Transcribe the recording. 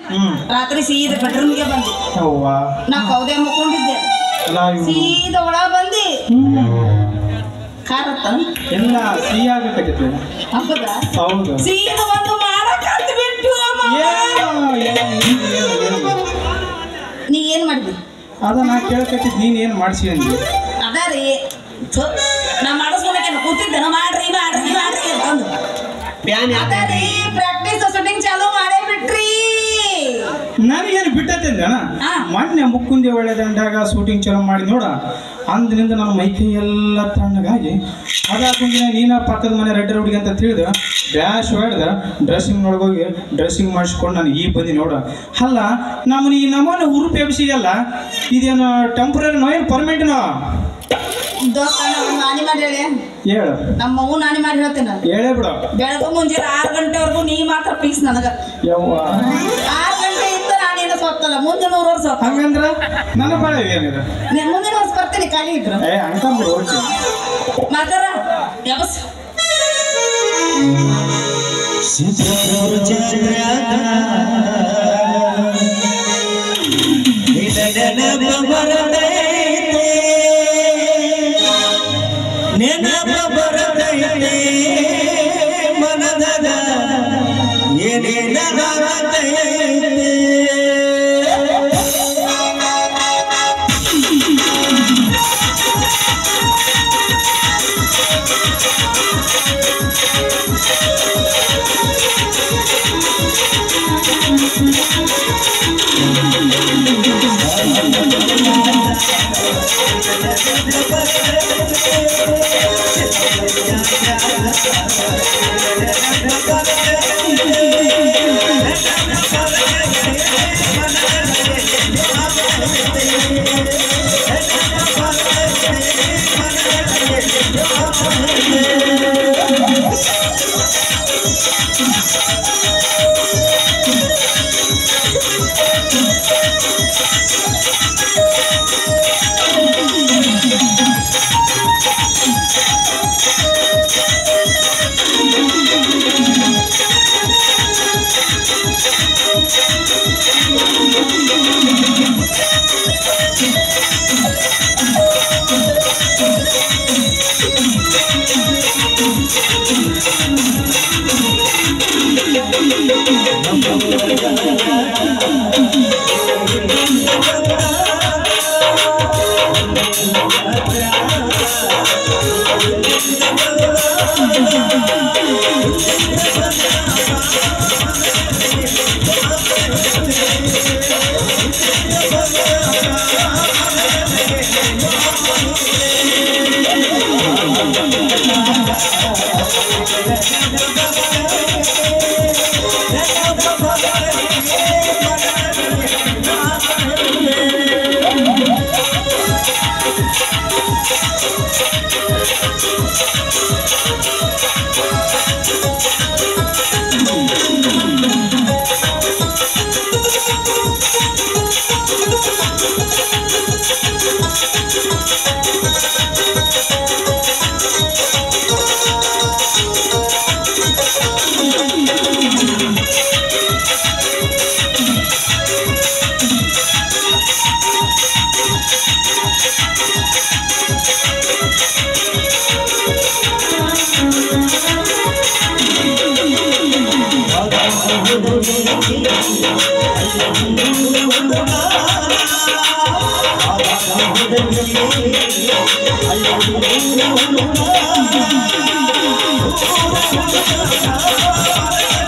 ರಾತ್ರಿ ಸೀದಾ ಬೆಡ್ರೂಮ್ಗೆ ಬಂದಿ. ನಾ ಕೌದೆ ಮುಕ್ಕೊಂಡಿದ್ದೆ, ಸೀದಾ ಒಳ ಬಂದಿ. ಖಾರತ್ತ ಎಲ್ಲ ಸಿಹಿಯಾಗತ್ತೆ. ಹೌದು, ಸೀದಾ ಒಂದು ಮಾಡಕಂತ ಬಿಟ್ಟು ನೀ ಏನ್ ಮಾಡಿದಿ? ಅದ ನಾ ಕೇಳ್ಕತ್ತಿದ್ ನೀನ್ ಏನ್ ಮಾಡ್ಸಿ ಅಂದಿ. ಅದ ರೀ ನಾ ಮಾಡಿಸ್ಕೊಳಕ್ಕೆ ಕೂತಿದ್ದೆ. ಮಾಡ್ರಿ ಮಾಡ್ರಿ ಮಾಡ್ರಿ ಅಂತಂದು ಅದರಿ ಪ್ರಾಕ್ಟೀಸ್ ಶೂಟಿಂಗ್ ಚಾಲೂ ಮಾಡೇ ಬಿಟ್ರಿ. ನನಗೇನು ಬಿಟ್ಟೈತೆ ಮೊನ್ನೆ ಮುಕ್ಕುಂದಿ ಒಳ್ಳೆದಂಡಾಗ ಶೂಟಿಂಗ್ ಚಾಲೂ ಮಾಡಿ ನೋಡ. ಅಂದಿನಿಂದ ನನ್ನ ಮೈಕೈ ಎಲ್ಲ ತಣ್ಣಗಾಗಿ ಅದಾಕೊಂದಿನ ನೀನ ಪಕ್ಕದ ಮನೆ ರೆಡ್ ಹುಡುಗಿ ಅಂತ ತಿಳಿದ ಡ್ಯಾಶ್ ಹೊಡೆದ ಡ್ರೆಸ್ಸಿಂಗ್ ನೋಡ್ಗೋಗಿ ಡ್ರೆಸ್ಸಿಂಗ್ ಮಾಡಿಸ್ಕೊಂಡು ನಾನು ಈಗ ಬಂದು ನೋಡ. ಅಲ್ಲ ನಮ್ಮನ್ನ ಈ ನಮ್ಮನ್ನ ಉರುಪು ಎಬ್ಸಿದಲ್ಲ, ಇದೇನು ಟೆಂಪ್ರರಿ ನೋ ಏನು ಪರ್ಮನೆಂಟ್ನೋ? ದೋಸ್ತ ನಾನಿ ಮಾಡಿ ಹೇಳಿ ಹೇಳು. ನಮ್ಮ ಮಗು ನಾನಿ ಮಾಡಿ ಹೇಳ್ತೇನೆ. ಹೇಳೇ ಬಿಡು. ಬೆಳಗ್ಗೆ ಮುಂಜಾನೆ 6 ಗಂಟೆವರೆಗೂ ನೀ ಮಾತ್ರ ಫಿಕ್ಸ್ ನನಗ. 6 ಗಂಟೆ ಇತ್ತು ನಾನೇನು ಸೋತ್ತಲ್ಲ. ಮುಂದಿನ ವರ್ಷ ಹಂಗಂದ್ರ ನನ್ನ ಬಾಳ ಏನಿದೆ. ಮುಂದಿನ ವರ್ಷ ಬರ್ತೀನಿ ಖಾಲಿ ಇದ್ರು ಮಾತಾರ ಯಾವಸ್ ನೆನಪ ಬರದೈತೆ ಮನದ ಏನೇನಾಗತೈತೆ. I